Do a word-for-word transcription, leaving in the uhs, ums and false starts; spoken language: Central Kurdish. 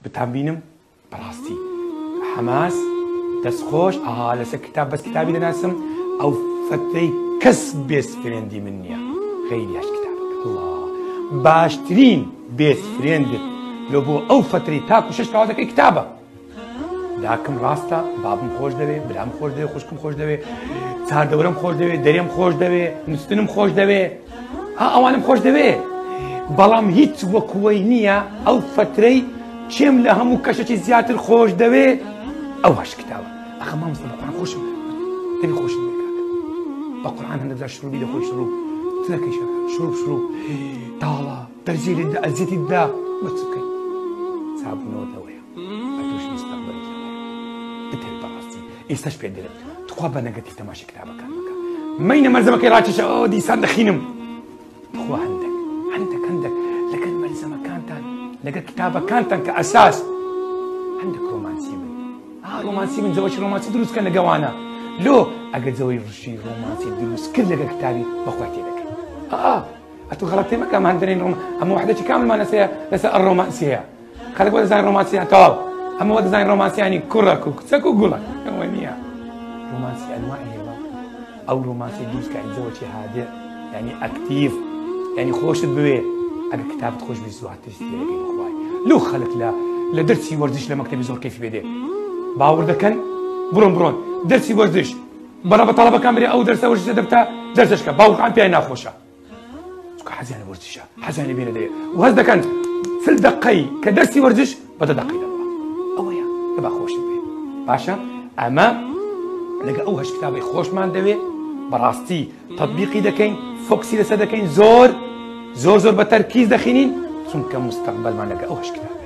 بتانبینم بەڕاستی حەماس دەستخۆش ئاها لەسەر کتاب بەس کتابی دەناسم ئەو فترەی کەس بێست فرێندی من نییە غەیری هەش کتابەکە الله باشترین بێست فرێندت لە بۆ ئەو فترەی تاکو شەش قاوەزەکەی کتابە داکەم ڕاستە بابم خۆش دەوێت برام خۆش دەوێت خوشکم خۆش دەوێت چاردەورەم خۆش دەوێت دەرێم خۆش دەوێت نووسنم خۆش دەوێت ها ئەوانم خۆش دەوێت بەڵام هیچ وەکوەی نییە ئەو فترەی چێم لە هەموو کەشێکی زیاتر خۆش دەوێت ئەو هەش کتابە ئەخە مامۆستا بە قورئان خۆشم دەبی خۆشم بێ کاکە بە قورئان هەندێک جار شروعی دەخۆی شروع چ دەکەی شروع شروع تاڵە دەرزی لێ دا ئەزیەتی دا بە چ بکەی چابوونەوە لەوەیە بە تووشی مستەقبەلت لەوەیە بتێت بەڕاستی ئێستاش پێ دەڵێم تخوا بە نەگەتیڤ تەماشای کتابەکان بکە مەینە مەرزەمەکەی ڕاکێشە ئەوە دیسان دەخینم بخوا هەندێک هەندێک هەندێک لەگەڵ مەرزەمەکانتان لەگەڵ کتابەکانتان کە ئەساس هەندێک ڕۆمانسی بن ها ڕۆمانسی من جەوەی ڕۆمانسی دروستکە لەگەوانە لۆ ئەگەر جەوەی ڕشی ڕۆمانسی دروست کرد لەگەڵ کتابی بەخوا تێ دەکەی ها ئەتۆ غەڵەتێ مەکە ئەمە هەندێرین ئەمە وحدەتی کاملمان لەسەر لەسەر ئەڕۆمانسی هەیە خەڵک وە دەزانین ڕۆمانسییان تەواو ئەمە وە دەزانین ڕۆمانسیانی کوڕەک و کچەک و گوڵک ئەوە نییە ڕۆمانسی ئەنواعی هەیە ئەو ڕۆمانسی دروستکە جەوەکی هادێ یعنی ئەکتیڤ یعنی خۆشت بوێ ئەگەر کتابت خۆش بی زواتر تێ دەکەی بخوای لەو خەڵک لە لە دەرسی وەرزش لە مەکتەبی زۆر کەیفی بێدێ باوەڕ دەکەن بڕۆن بڕۆن دەرسی وەرزش بەڕە بە تەڵەبەکان بێ ئەو دەرسە وەرزشە دەبتە دەرسەشکە باوکان پێیان ناخۆشە چونکە حەزیانە وەرزشە حەزیانە بێنە دەیە و هەست دەکەن سل دقەی کە دەرسی وەرزش بەدە دقەی دەڕوا ئەوەیە دەبا خۆشت بێ باشە ئەمە لەگە ئەو هەش کتابەی خۆشمان دەوێ بەڕاستی تەطبیقی دەکەین فۆکسی لەسەر دەکەین زۆر زۆر زۆر بە تەرکیز دەخینین چونکە مستەقبەلمان لەگە ئەو هەش کتاب